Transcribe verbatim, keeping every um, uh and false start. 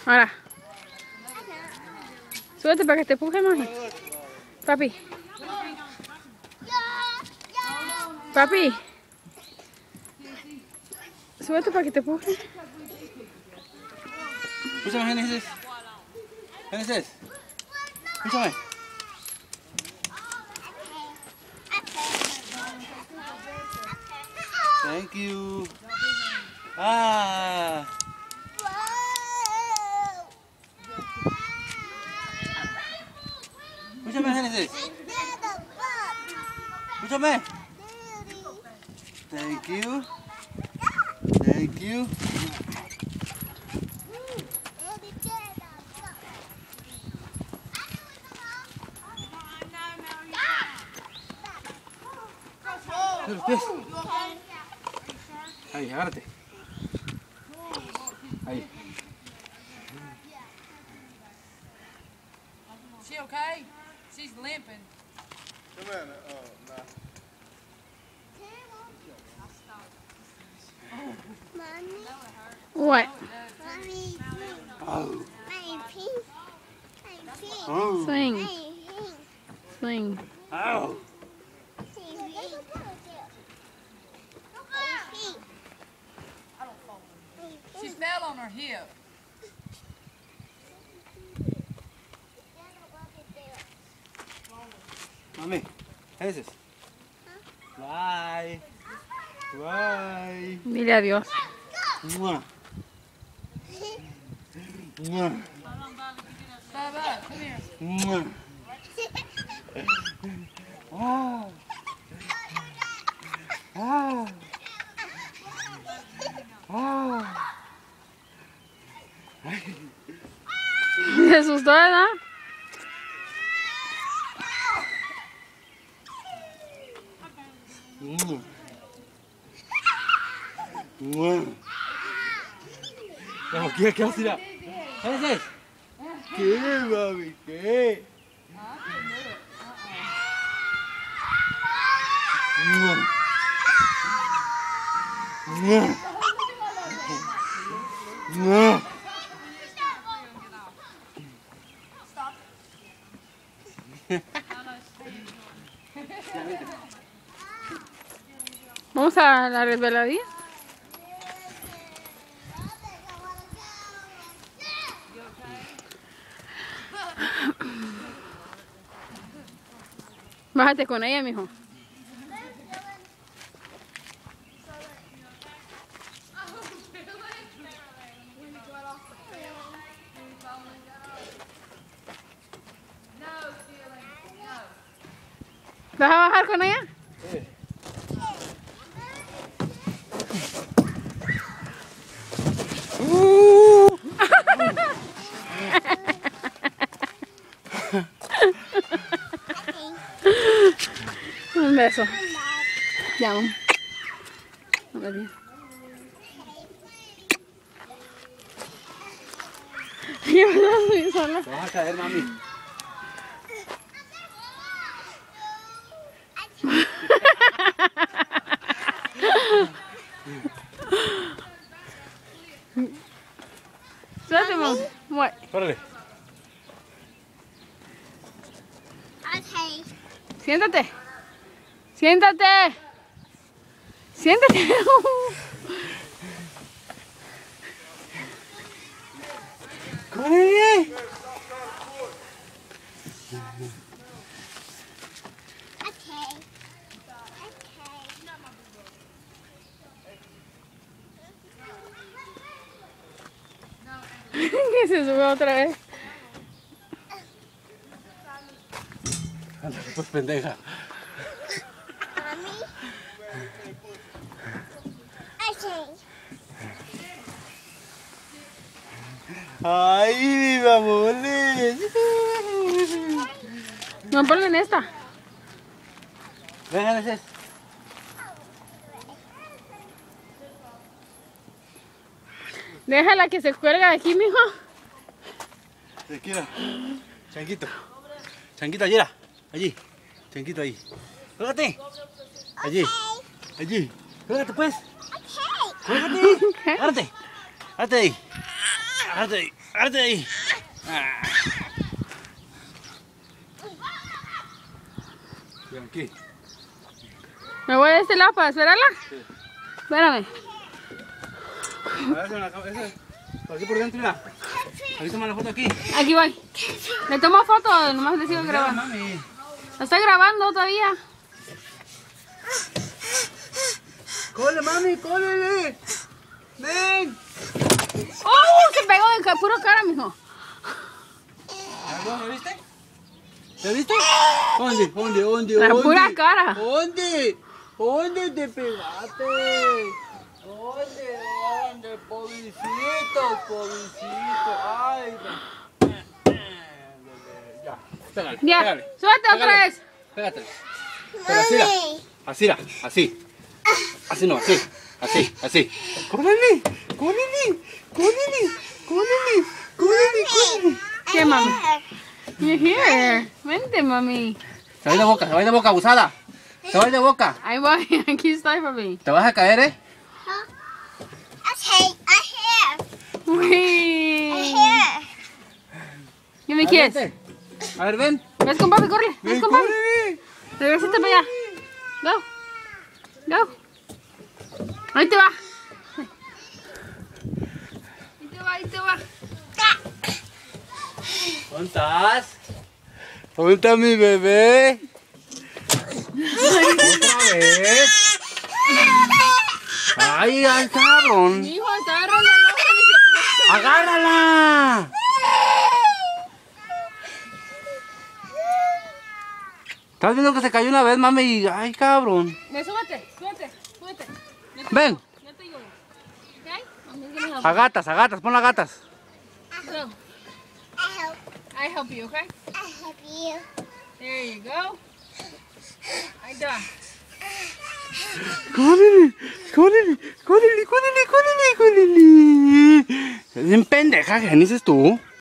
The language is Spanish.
Ahora. Súbete para que te empuje, mami. Papi. Papi. Súbete para que te empuje. Escúchame, Génesis. Génesis. Escúchame. Thank you. Ah. Escúchame, Génesis. Escúchame. Thank you. Thank you. Los pies. Ahí, agárrate. Ahí. She okay? She's limping. Come on, oh, nah. What? Oh. Oh. Oh. Swing. Swing. Ow. She fell on her hip. Mami, Génesis. Bye. Bye. Dile adiós. Mua. Mua. Bubba, come here. Mua. Ah. Ah. Ah. Se asustó, ¿verdad? Mua. Mua. No, ¿qué? ¿Qué vas a ir a? ¿Génesis? ¿Qué, mami? ¿Qué? Mua. Mua. Mua. Vamos a la resbaladilla. Bájate con ella, mijo. ¿Vas a bajar con ella? Sí. Un beso. Ya, vamos. Vamos bien. Yo no soy sola. Te vas a caer, mami. Suéltate, mamá. What? Órale. Okay. Siéntate. Siéntate. Siéntate. ¡Córrele! Okay. Que se sube otra vez. Anda, pues pendeja. Mommy. Okay. ¡Ay, mi mamones! No, ponle en esta. Ven, Génesis. Déjala que se cuelga de aquí, mijo. Te quiero. Changuito. Changuito, allí. Allí. Changuito ahí. ¡Cuélgate! Allí. Allí. ¡Cuélgate, pues! ¡Cuélgate! ¡Agárrate! ¡Agárrate ahí! ¡Agárrate ahí! ¡Arte de ahí! Ah. Ven aquí. Me voy de este lado para esperarla. Sí. Espérame. A ver, la cámara, ese, por aquí por dentro, mira. Aquí toma la foto aquí. Aquí voy. Le tomo foto, nomás le sigo Mira, grabando. mami. Lo estoy grabando todavía. ¡Cóle, mami! ¡Cólele! ¡Ven! ¡Oh! Se pegó de ca- puro cara, mijo. ¿Ya viste? ¿Ya viste? ¿Dónde? ¿Dónde? ¿Dónde? La ¿Dónde? pura cara. ¿Dónde? ¿Dónde te pegaste? ¿Dónde? ¿Dónde? Pobrecito, pobrecito. Ay, ya. Pégale, Ya. pégale. Suéltate otra Pégale. vez. Pégate. Pero así, la. Mommy. Así, la. Así. Así no, así. Así, así. ¡Córrele! ¡Córrele! ¡Córrele! ¡Córrele! ¡Córrele! ¡Córrele! ¿Qué, mami? You're here. Vente, mami. Se va a ir de boca, se va a ir de boca, abusada. Se va a ir de boca. Ahí voy. Aquí estoy, papi. Te vas a caer, ¿eh? Okay, I have. I Uy. have. Give me a A ver, kiss. vente. A ver, ven. Ves con papi, corre. Ves Ven, con papi. córrele. Regresate para allá. Go. Go. Ahí te va. Ahí te va, ahí te va. ¿Dónde estás? ¿Dónde está mi bebé? ¿Otra vez? ¡Ay, ay, cabrón! Mi hijo está agarrando la hoja y se puso. ¡Agárrala! ¿Estás viendo que se cayó una vez, mami? Y, ¡ay, cabrón! Me súbete, súbete, súbete. Yo te Ven. ayudo, Yo te ayudo. Okay? I'm just gonna help A gatas, a gatas, pon las gatas. you. Go. I help. I help you, okay? I help you. There you go. Ahí te va. ¡Córrele! ¡Córrele! ¡Córrele! ¡Córrele! ¡Córrele! ¡Córrele! Es bien pendeja, ¿qué dices tú?